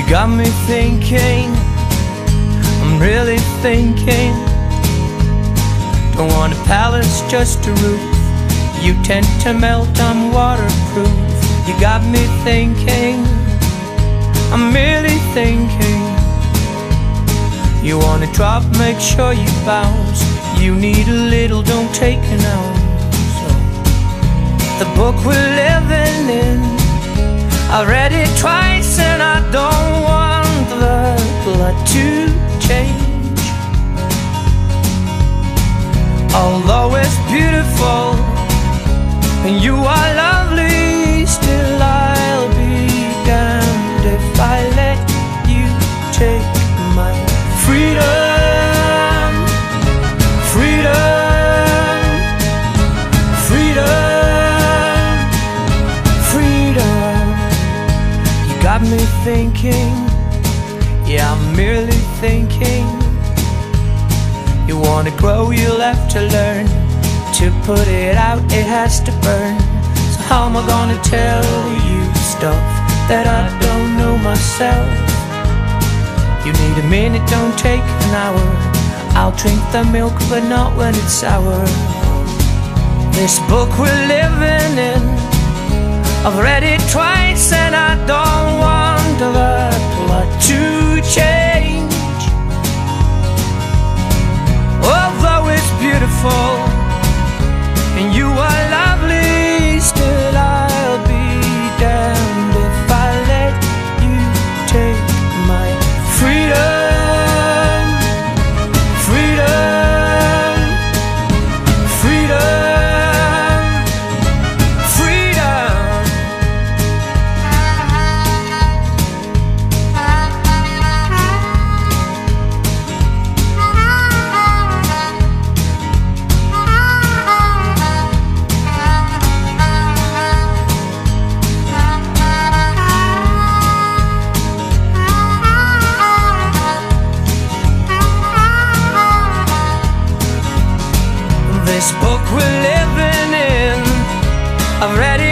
got me thinking, I'm really thinking. Don't want a palace, just a roof. You tend to melt, I'm waterproof. You got me thinking, I'm really thinking. You wanna drop, make sure you bounce. You need a little, don't take an ounce. So, the book we're living in, I read it twice and I don't want the plot to change. Although it's beautiful and you are lovely, still I'll be damned if I let you take my freedom, freedom, freedom, freedom. You got me thinking, yeah, I'm merely thinking. You wanna grow, you'll have to learn. To put it out, it has to burn. So how am I gonna tell you stuff that I don't know myself? You need a minute, don't take an hour. I'll drink the milk, but not when it's sour. This book we're living in, I've read it twice and I don't want the plot to change. Although it's beautiful and you are lovely, still I'll be damned if I let you take my freedom, freedom, freedom, freedom. This book we're living in, I've read it